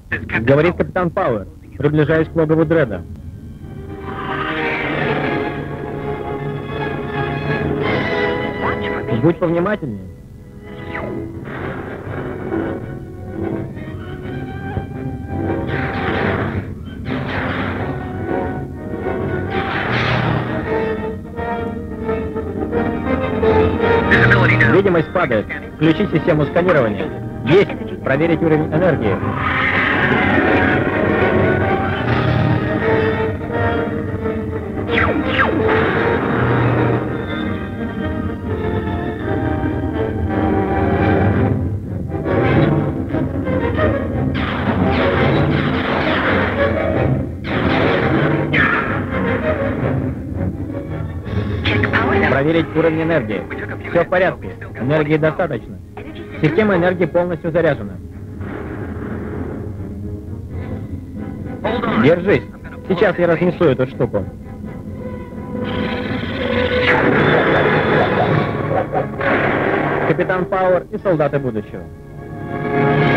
Говорит капитан Пауэр. Приближаюсь к логову Дредда. Будь повнимательнее. Видимость падает. Включи систему сканирования. Есть! Проверить уровень энергии. Проверить уровень энергии. Все в порядке. Энергии достаточно. Система энергии полностью заряжена. Держись. Сейчас я разнесу эту штуку. Капитан Пауэр и солдаты будущего.